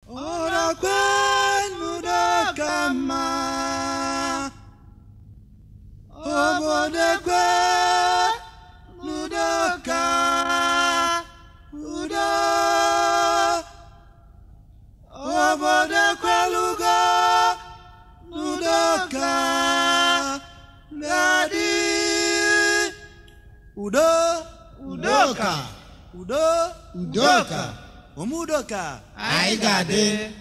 Ora kwenu dokama Obode kwenu doka Udo Obode kweluga Nudoka Ngadi Udo Udoka. Udoka Omudoka Aigade.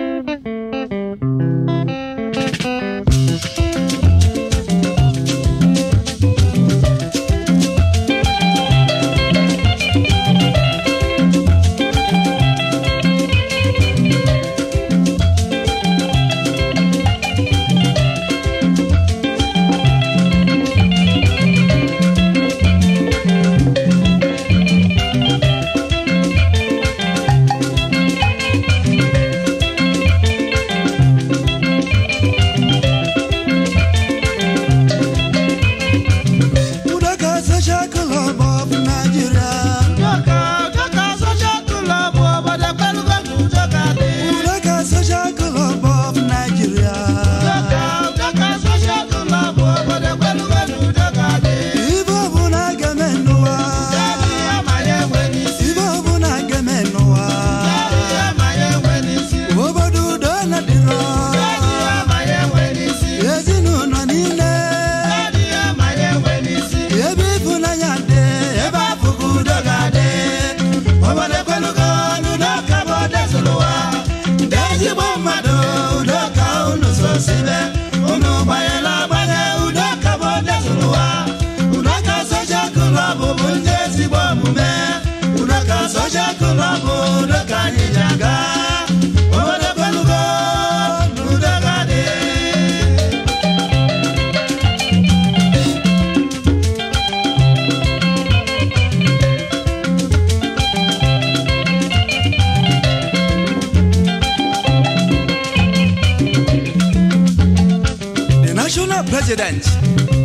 President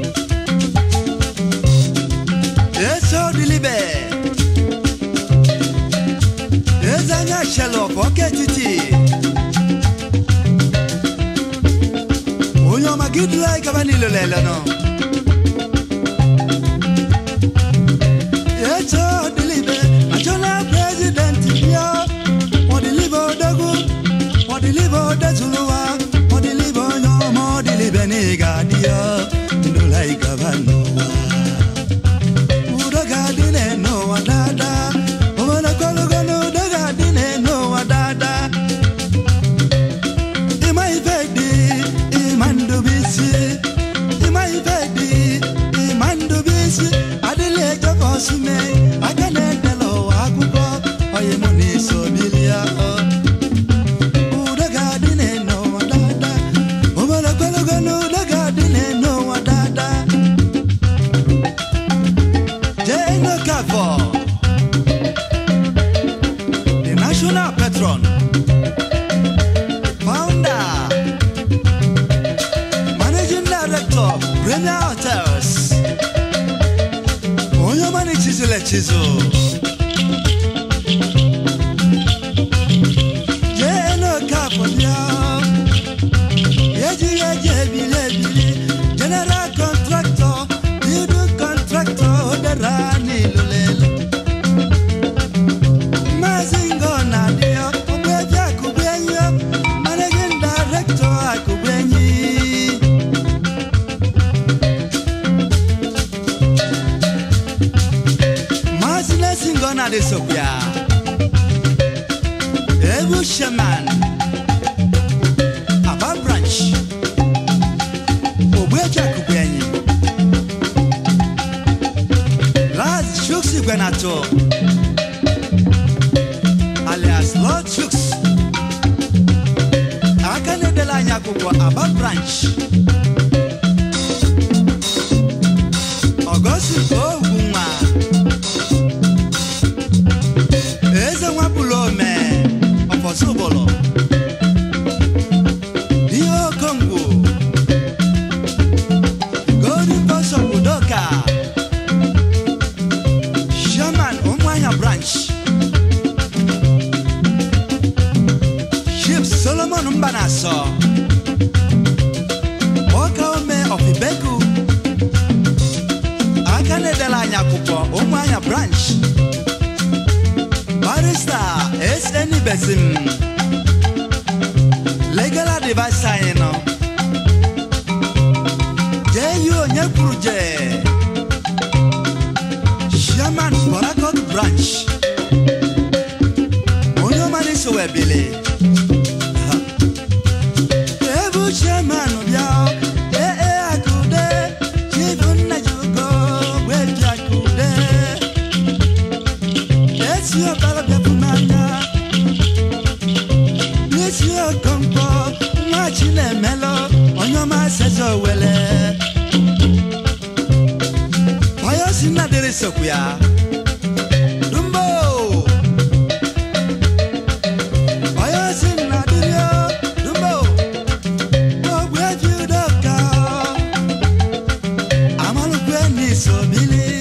Eso Dilibe Ezanya Shelo Foketiti Onyo Magidla Kabanilo Lelano Eso Dilibe National President Yo Odilibo Dagu Odilibo Dazuluwa Odilibo Nyomo Dilibe Negadia Ndulai Kabanoa Udagadine no wadada Owana Kolugano Dagadine no wadada Imaifedi Imandubisi Imaifedi Imandubisi Adele Jakosume Akane Delo Akuko Oye Muni Sobilia Udagadine no wadada Owana Kolugano Dagadine no wadada Jane Kavo The National Patron Founder Managing Director Premier Hotels Onyomani Chizule Chizo Jane Kavo Yeji Bile General Contractor Building Contractor Derani Lulele Mazingo Nadia Kubeja Kubenyo Managing Director Kubenyi Mazina Singo Nadia Sopia Ebu Shaman Abba Branch Obeja Kubenyi Laz Shuksi Benato alias Lord Shuks Akane de la Nyakukwa Abba Branch Augustin Oguma Eze Wapulo me Ofosobolo Dio Kongo Golden Boss of Udoka Shaman Omwanya Branch Mbanaso Oka ome Ofibeku Akane dela Nyakupo Omwanya branch Barrister S.N. Besim Legal advice sayeno J.U. Nyakuruje Chairman Borakot branch Onyomani Sowebile Ebu chairman Obiao Akude Chibun Najugo Webi Akude Yes you Balabia Pumana Yes you Kompo Machine Melo Onyoma Sezo Wele Sina dere sokuya Dumbo Oyo sina dere Dumbo Ogwe judoka Amalu kweni sobili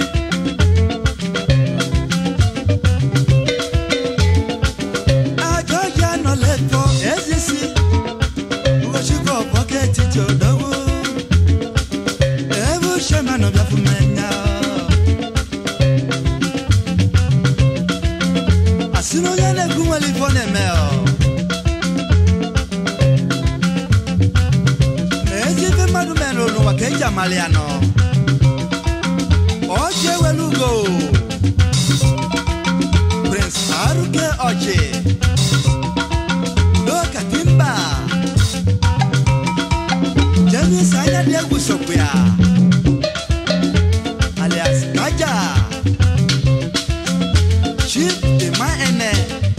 Agoja no lepo ezisi Ugoshiko pocket jodogu Ebu shema no biafumenya Sino yale kumali fone meo Ejive madumeno no wakeja maliano Oje welugo Prince Aruke Oje Doka Timba Jemi Sanya Diegu Sokuya Alias Kaja Chief de Maene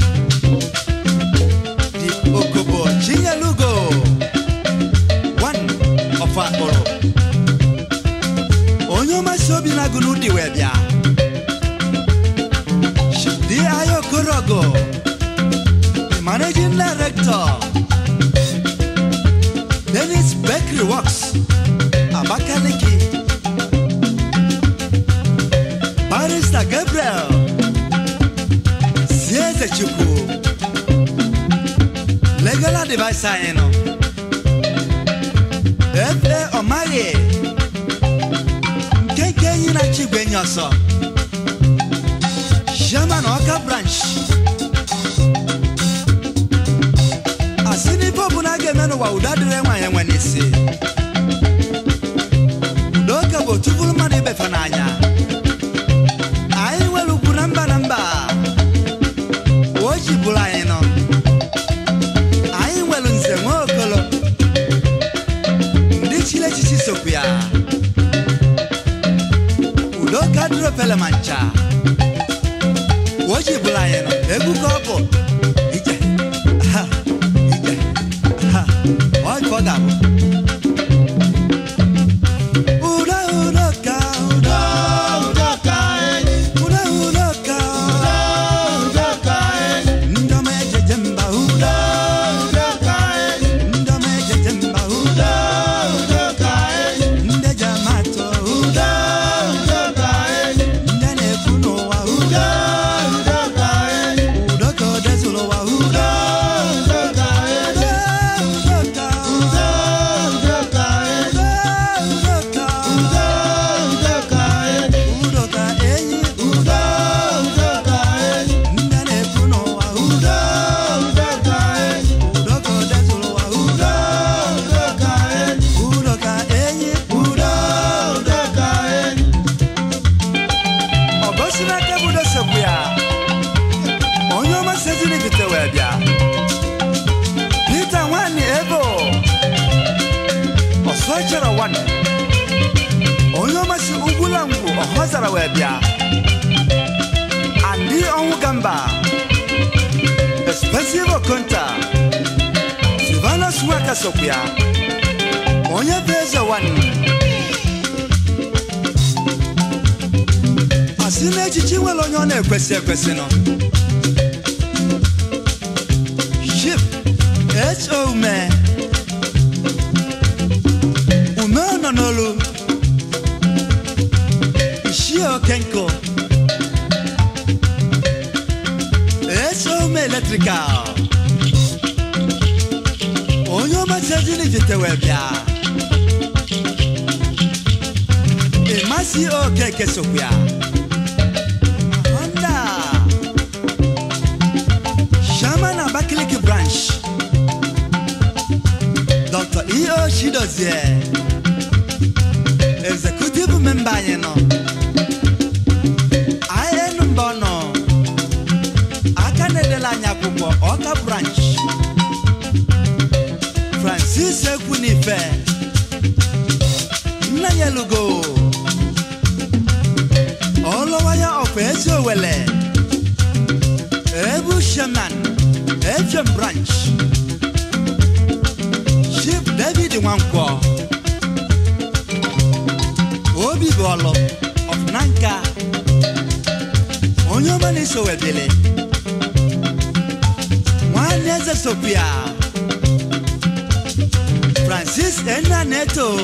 Di Okobo Chinyalugo One of our Oro Onyoma Sobi Nagunu di Webia Shidi Ayo Korogo The Managing Director Dennis Bakery Works Abakaliki Barrister Gabriel Sieze Chuku Legal advice sayeno Efe Omaye Keke yina chigwe nyoso Shaman Oka branch Asini popu na gemeno wa udadire mwaye mwenisi Udoka botuvulu mani befananya Ayi welu kunamba namba Oji bulaino Ayi welu nse mwokolo Ndi chile chichi sokuya Udoka duro pele mancha Oji bulaino Egu kopo Ije Ha Ije Ha Oji kodabo Hazara webia Andi Onwugamba Expensive Konta Sivana Swaka Sokuya Onye Beza One Asine Chichi Welonyone Kwesi no Ship H.O. Me Ume Nonolu Ishio Kenko H.O. Me Electrical onyo masajini vitewebia emasi o keke sokya Honda Shaman Abakaliki branch Dr. E.O. Shidozie executive member yeno Ayen Mbono Akane de la Nyakupo Oka branch Francis Ekunife Nayelugo Olowaya of Ezowele Ebu Shaman FM branch Chief David Wankwo Obi Bolo of Nanka Onyomani Sowebele Waneza Sophia Francis Ena Neto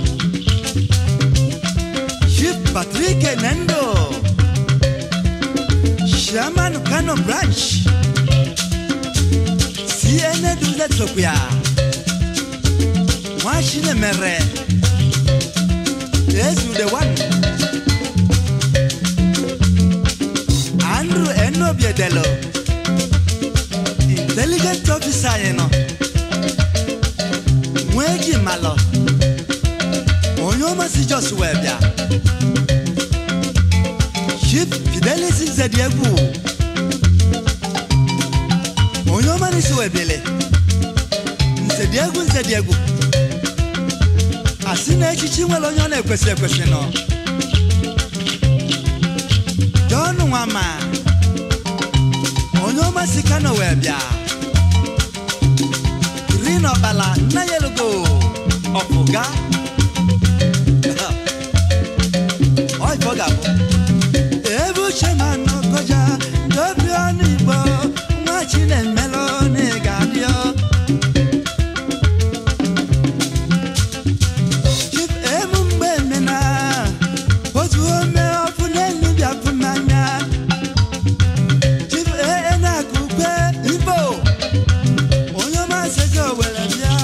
Chief Patrick Nendo Shaman Kano branch CN Duza Sophia Washine Mere Yesu the one Andrew Eno Biedelo Intelligent officer yeno Mwegi malo Onyoma si just webia Chief Fidelis Zediegu Onyoma ni suwebele Zediegu Asina echichi mwelo nyone kwese no John Wama Onyoma si kano webia Rino bala na yelugo Ofuga Oi foga Ebu chemano koja Dobioni bo Machine melone gadio Chief emumbe mena Ozu ome ofuneni bia fumanya Chief ena kupe ibo Onyoma sezo wele bia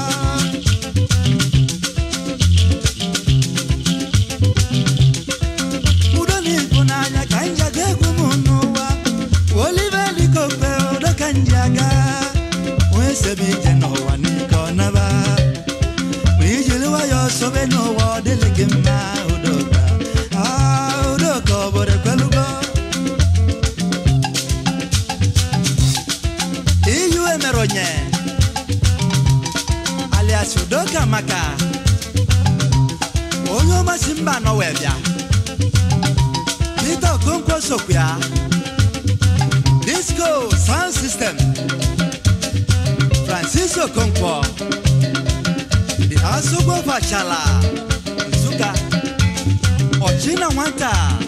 Udoni funanya kanja degu munuwa Olive likope odo kanjaga Wesebi jeno waniko naba Wijiliwa yosobe no wadelegema udoka Udoka bore kwelugo Iyu emeronye Alias udoka maka Onyoma simba no webia Peter Okonkwo Sokwia Disco Sound System Francis Okonkwo The Asugo Fachala Nzuka Ochina Wanta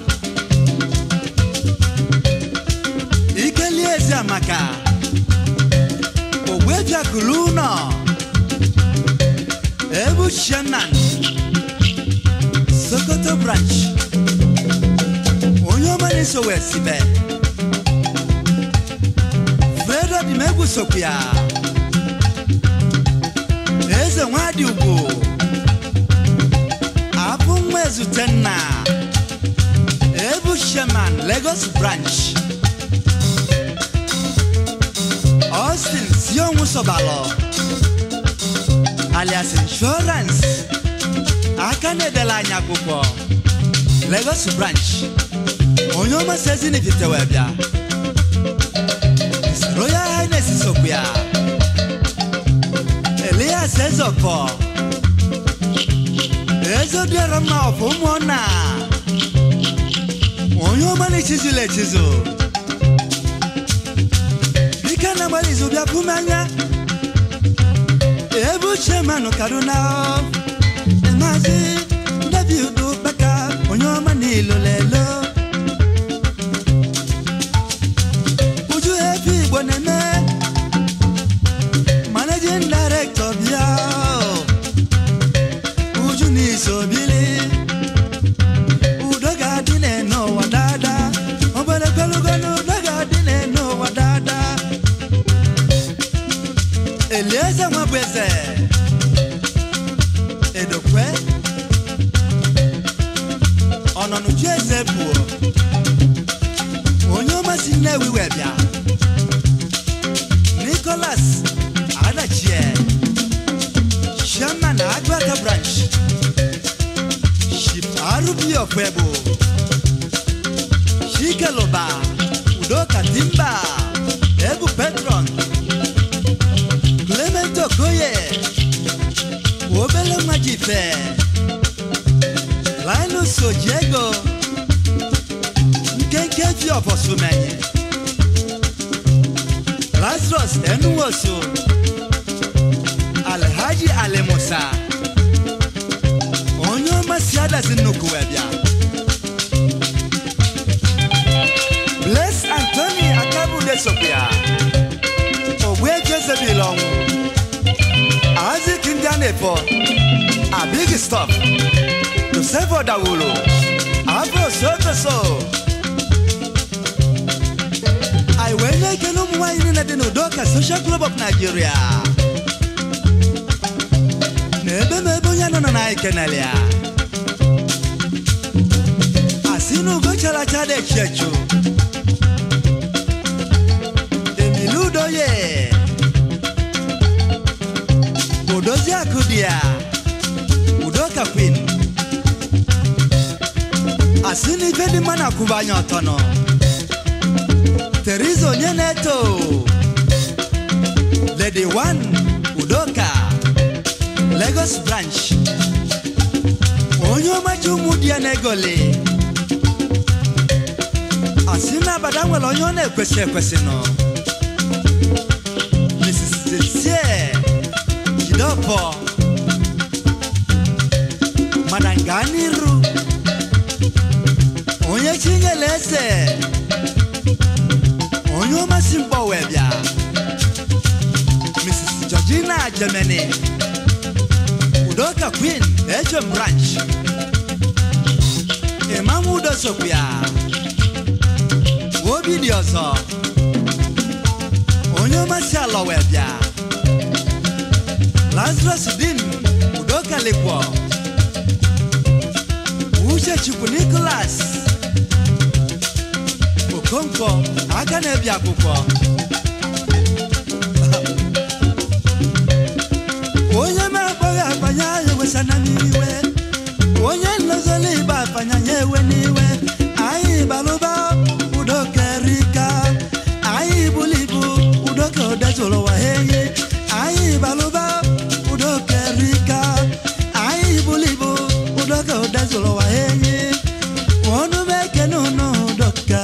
Ikeliezi Amaka Ogweja Kuluna Ebu Shaman Sokoto branch Onyoma ni Sowesibe Fredo Dimegu Sokwia Eze Wadi Ugo Abu Mwezu Tena Ebu Shaman Lagos branch Austin Sion Musobalo Alias Insurance Akane de la Nyakupo Lagos branch Onyoma Sezini Vitewebia Royal Highness Sokwia Elias Ezoko Ezo Derama of Umona Onyoma ni chizule chizu Ikana malizu bia kumanya Ebu chemano karuna Emazi David Baka Onyoma ni lolelo Uju hepi boneme Managing director bia Uju ni sobili Udoga dine no wadada Obele kalugano udoga dine no wadada Elieza Bweze Edokwe Ononu Jeze Buo Onyoma Sinewi Webia Nicholas Adachie Shaman Agwata Branch Ship Arubi of Webo Shikeloba Udoka Timba Ebu Petron Clemento Koye Obele Majife Linus Ojego Nkenkeji of Osumenye Lazarus Enuoso Alhaji Alemosa Onyoma Siada Zinukuwebia Bless Anthony Akabu de Sophia Obwe Jezebelong Isaac Indianepo A big stop To Sevo Dawulu Afro Sotoso I went like a long way in the Udoka Social Club of Nigeria Nebe Meboyano Nanai Kenelia Asino Gochala Chade Chechu Emiludo ye Udozia Kudia Udoka Queen Asini Vedi Mana Kubanyo Tono Terizo Nyeneto Lady One Udoka Lagos Branch Onyoma Jumudia Negole Asina Badamwe Lonyone Kwesino Mrs. Zetsie Jidopo Madanganiru Onye Chingelese Onyoma Simpo Webia Mrs. Georgina Germany Udoka Queen HM Branch Emamudo Sophia Obidioso Onyoma Sialo Webia Lazarus Din Udoka Lekwo Uche Chuku Nicholas Okonko Akanebia Kuko Onyema Boya Panya Wesanamiwe Onye Lozoli Ba Panya Yeweniwe Ai Baluba Udoka Rika Ai Bulibu Udoka Dezolo Waheye Ai Baluba Udoka Rika Ai Bulibu Udoka Dezolo Waheye Onu Meke no Udoka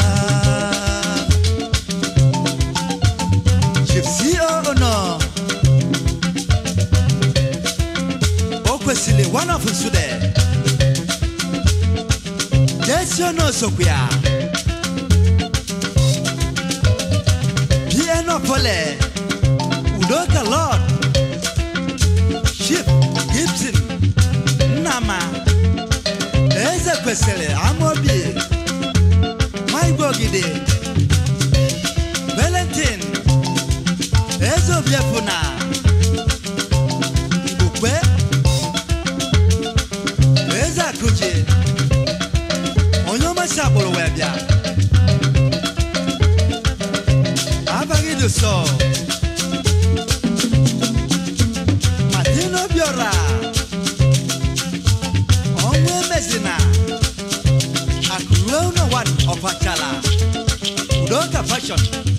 Gypsy no Okwesile one of Sude Jesio no Sokuya Piano Pole Udoka Lord Ship Gibson Nama Eze Kwesile Amobi Maibogide Valentine Ezo Biafuna Ukwe Eza Kuji Onyoma Sabolo Webia Abagido So Martino Biora Onwe Mezina Akuruno One of Achala Udoka Fashion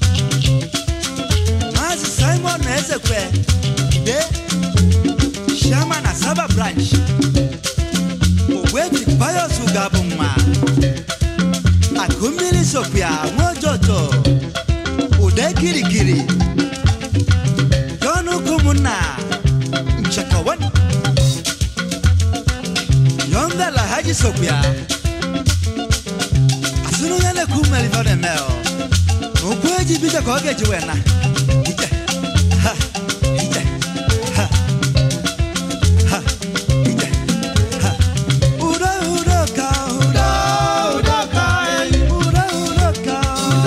Mazi Simon Ezekwe De Shaman Asaba Branch Oweti Pius Ugabuma Akumili Sophia Mojoto Ude Kirikiri Yonu Kumuna Nchakawan Yonga la Haji Sophia Asunu yale kumeli vode meo Ukweji bita koge juwena Ije Ha Ije Ha Ha Ije Ha Uda Udoka Uda Udoka Uda Udoka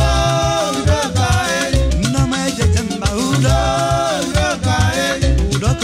Uda Udoka Nama Eje Temba Uda Udoka Udoka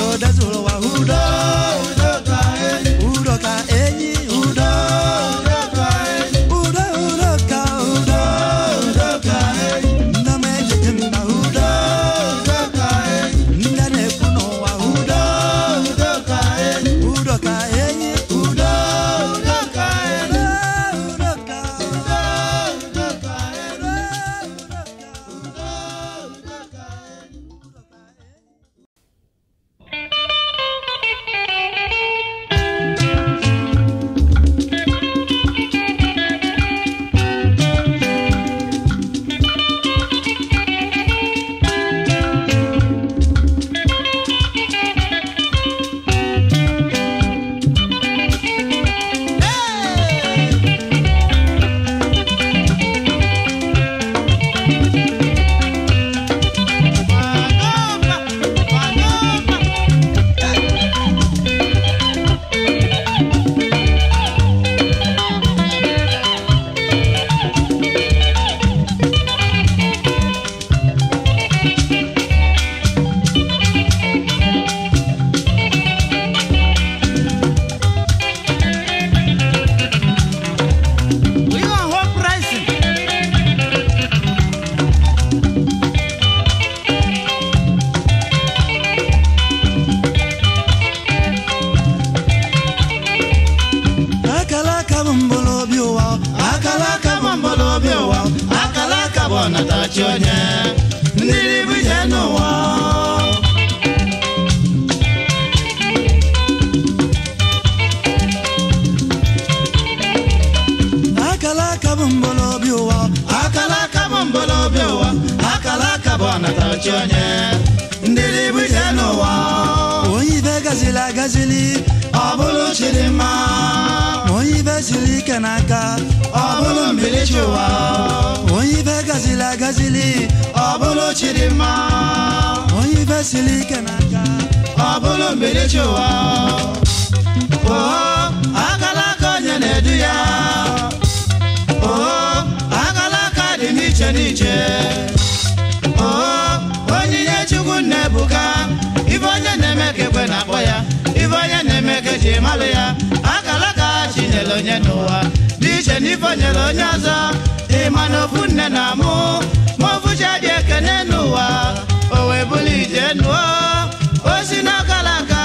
anatachi onye ndiri buje n'ụwa akala kabumbolo biwa akala kabumbolo biwa akala kabonatachi onye ndiri buje n'ụwa oyibe gazila gazili ọbụlụ chidimma oyibe sili kanaka ọbụlụ mbilichi ụwa oyibe gazila gazili ọbụlụ chidimma oyibe sili kanaka ọbụlụ mbilichi ụwa akala aka onye na-edu ya akala aka dị n'iche n'iche onyinye Chukwu na-ebuka ibe onye na-eme ka ekwe na-akpọ ya ibe onye na-eme ka eji malụ ya akala aka chinyere onye n'ụwa dị iche n'ife onyere onye ọzọ ịma na ofu nne na mụ ma ofu chi adị ekene n'ụwa o wee bụrụ ije nụọ o si n'akala aka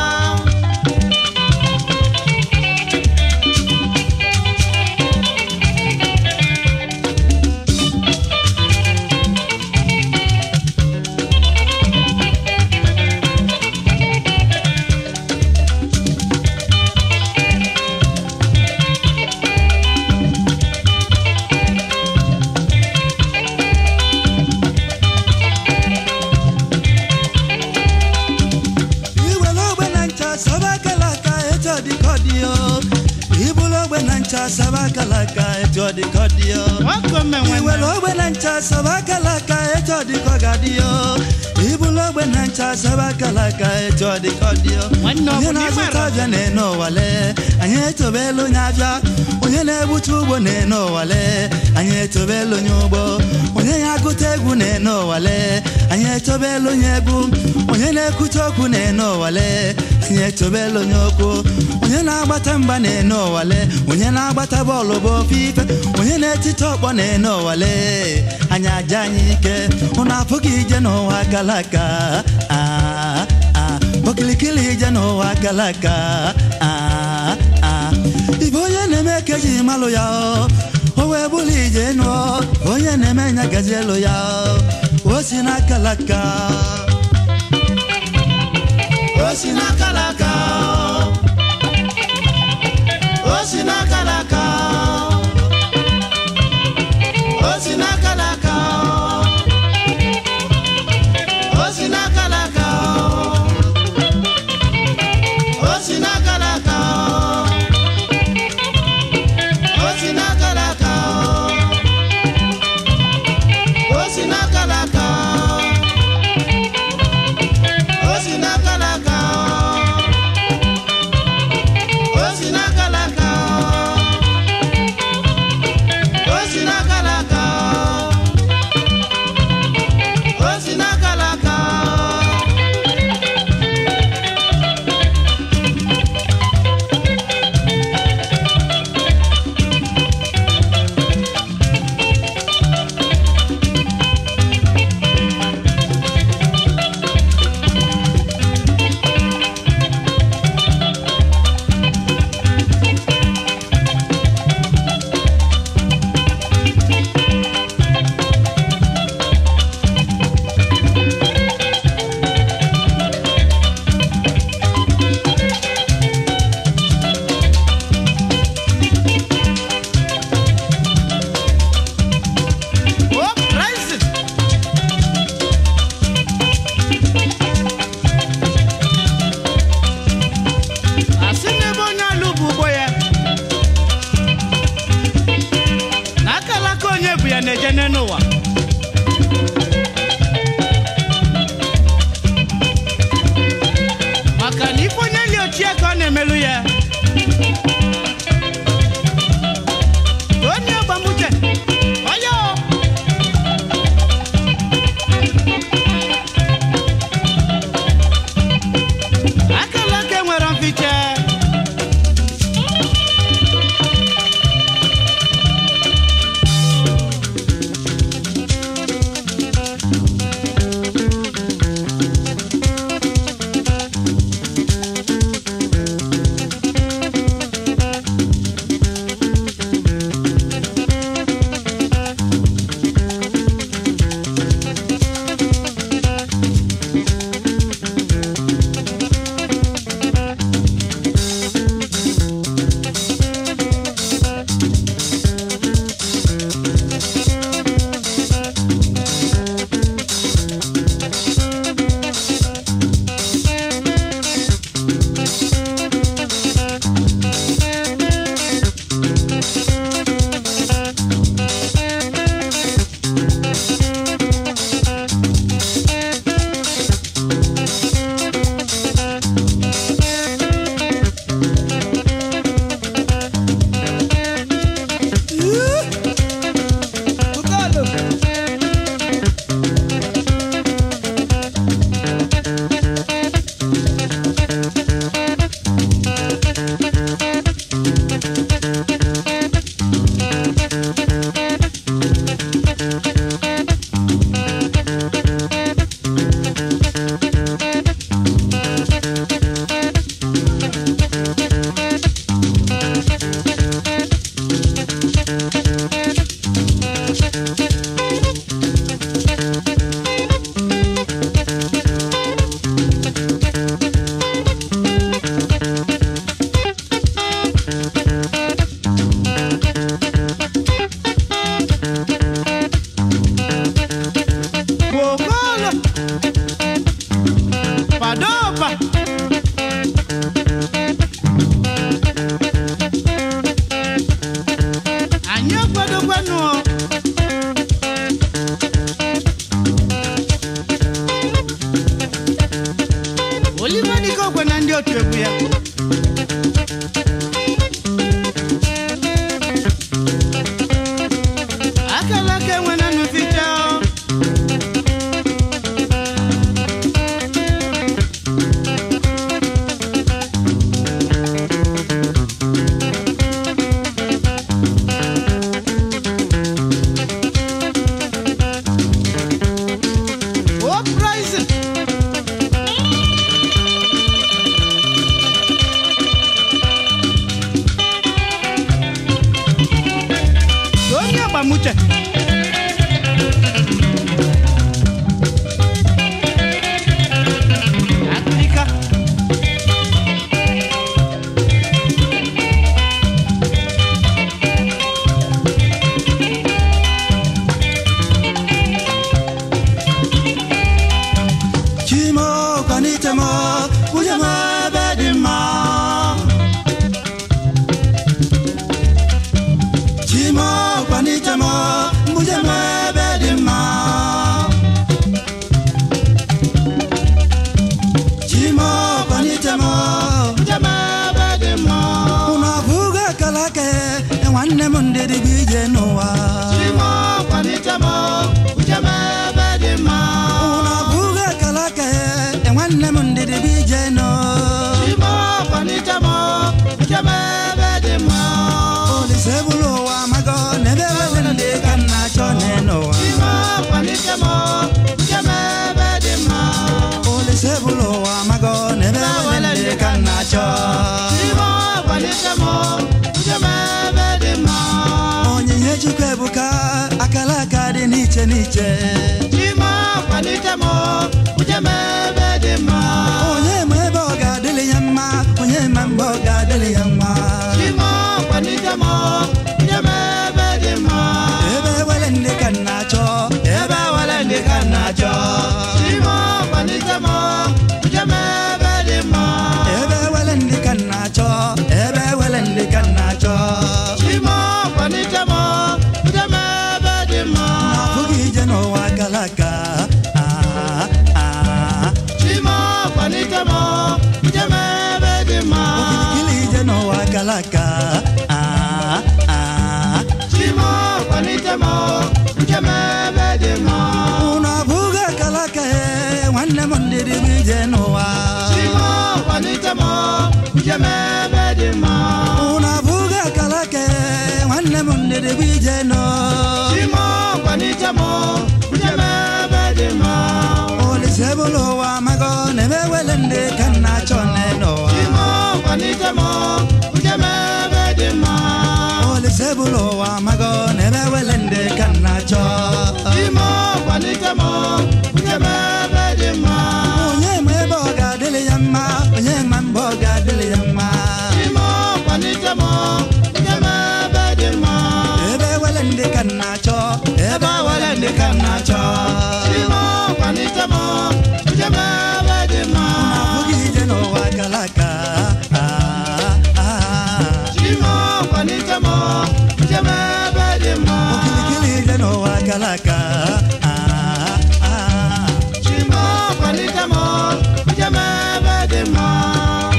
sabakalaka etodi kodio iwelogbe nancha sabakalaka etodi kogadio ibulogbe nancha sabakalaka etodi kodio onye na-azụta abịa n'eno wale anyị etobelu onye abịa onye na-ebutu ugbo n'eno wale anyị etobelu onye ugbo onye na-agụta egwu n'eno wale anyị etobelu onye egwu onye na-ekute okwu n'eno wale anyị etobelu onye okwu onye na-agbata mgba n'eno wale onye na-agbata bọọlụ bụ ofufe onye na-etite ọkpọ n'eno wale anyị aja anyị ike ụnụ apụghị ije n'ụwa galaka okilikili ije n'ụwa galaka ibe onye na-eme ka eji malụ ya o wee bụrụ ije nụọ onye na-eme nya gazi elu ya o si n'akalaka o si n'akalaka o si n'akalaka o si n'akalaka o si n'akalaka o si n'akalaka o si n'akalaka o si n'akalaka o si n'akalaka Olo Padopa Anyo Padopa no Oliver Niko kwa nandi otu ebu ya Akalake wena nufita Oh, price mucha África Chimo kanitemo ujama bedima Chimo kanitemo ujama bedima Chimo kanitemo ujama bedima Unavuga kalake wanne mundiri bije noa Chimo kanitemo ujama bedima Unavuga kalake wanne mundiri bije no Chimo kanitemo ujama bedima Sebulo wa mago nebe wende kana chone no Chimo panitemo jame bedema Ole sebulo wa mago nebe wende kana cho Chimo panitemo jame bedema Onye yeju kwebuka akala kadi niche Chimo panitemo jame bedema Onye mweboga dili yamma onye mamboga dili yamma Chimo panitemo jame bedema Ebe walende kanacho Chimo panitemo jame bedema Ebe walende kanacho Chimo panitemo jame bedema Nafugi jeno wakalaka Chimo panitemo jame bedema Ukili jeno wakalaka Chimo panitemo jame bedema Unavuga kalaka wanne mondiri bije noa Chimo panitemo jame bedema Unavuga kalaka wanne mondiri bije no Chimo panitemo jame bedema Ole sebulo wa mago nebe welende kana chone noa Chimo panitemo jame bedema Ole sebulo wa mago nebe welende kana cho Chimo panitemo jame bedema Onye mweboga dili yamma onye mamboga dili yamma Chimo panitemo jame bedema Ebe welende kana cho Chimo panitemo jame bedema Unavugi jeno wakalaka Chimo panitemo jame bedema Ukili jeno wakalaka Chimo panitemo jame bedema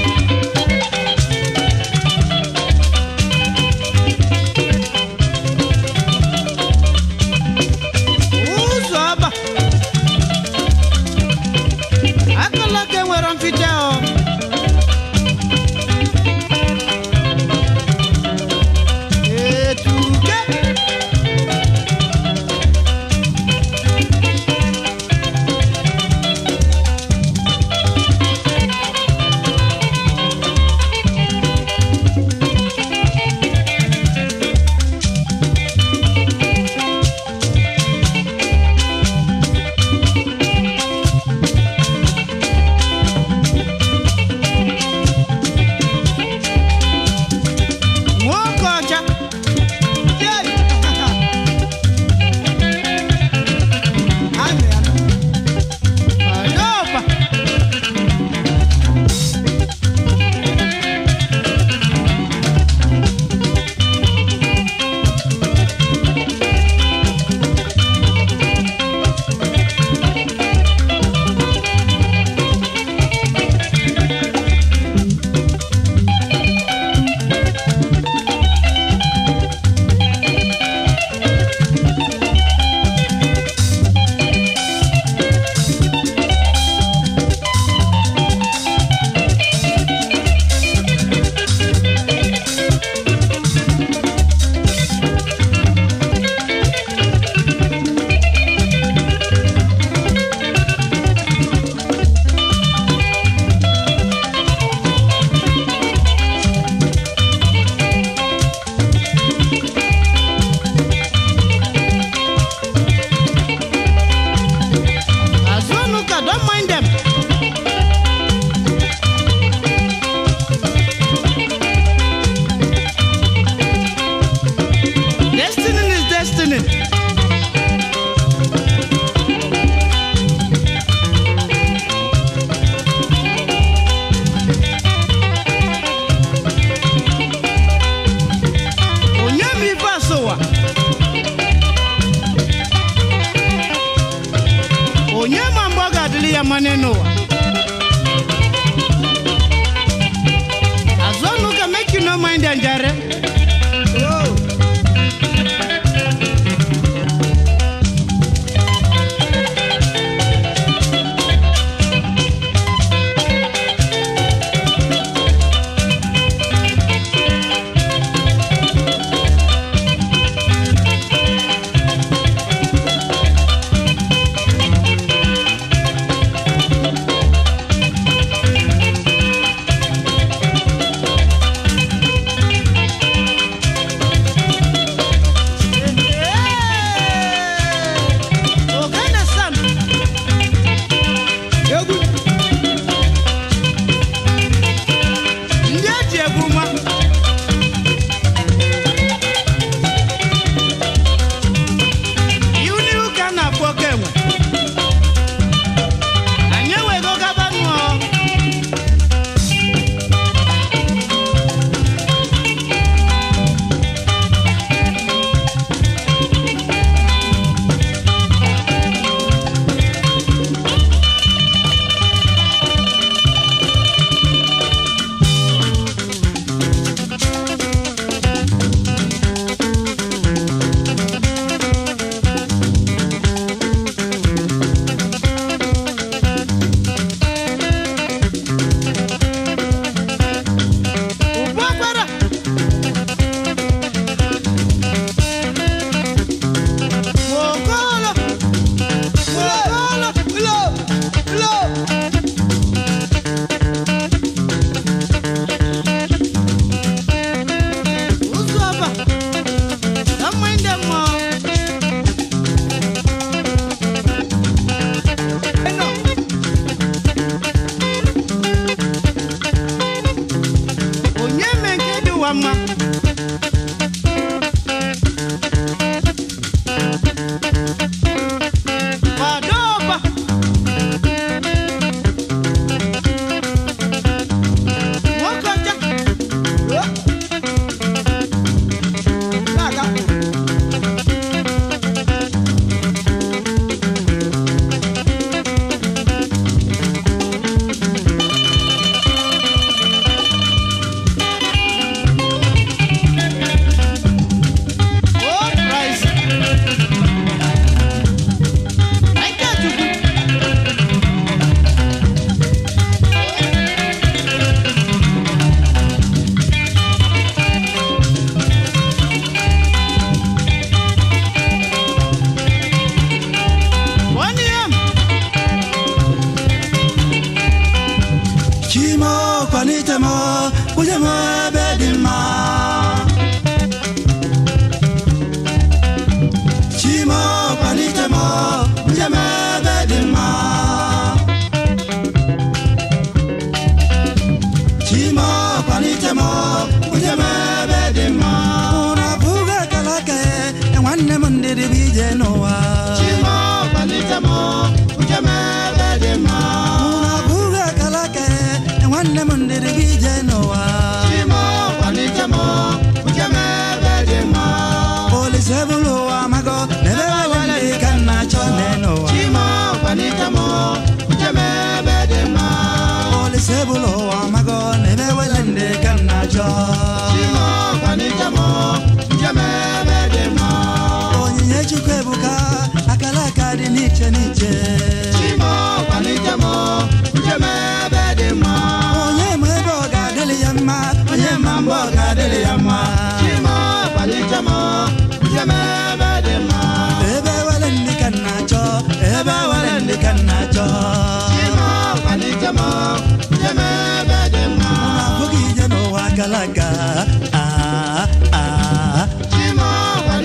Uzaba Akalake weran fiteo Etuke Azonuka, don't mind them. Destiny is destiny. Onyema mboga adilia maneno. Azonuka make you no mind anjare. Oh.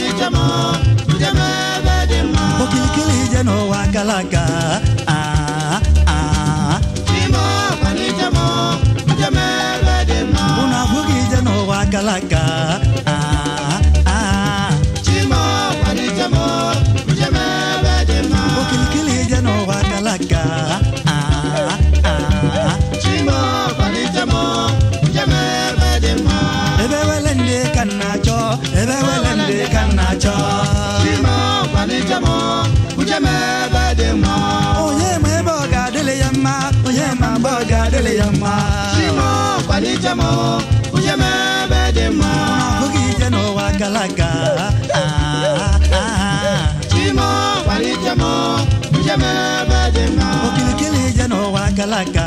Kalaka, ma onye ma mgbe ọ ga-adịrị ya mma Chimo kwalite m uje m ebe dị mma abụghị ije n'ụwa gara aga Chimo kwalite m uje m ebe dị mma okirikiri ije n'ụwa gara aga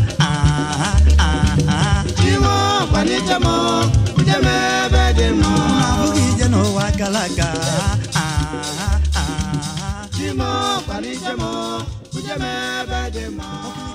Chimo kwalite m uje m ebe dị mma abụghị ije n'ụwa gara aga Chimo kwalite m uje m ebe dị mma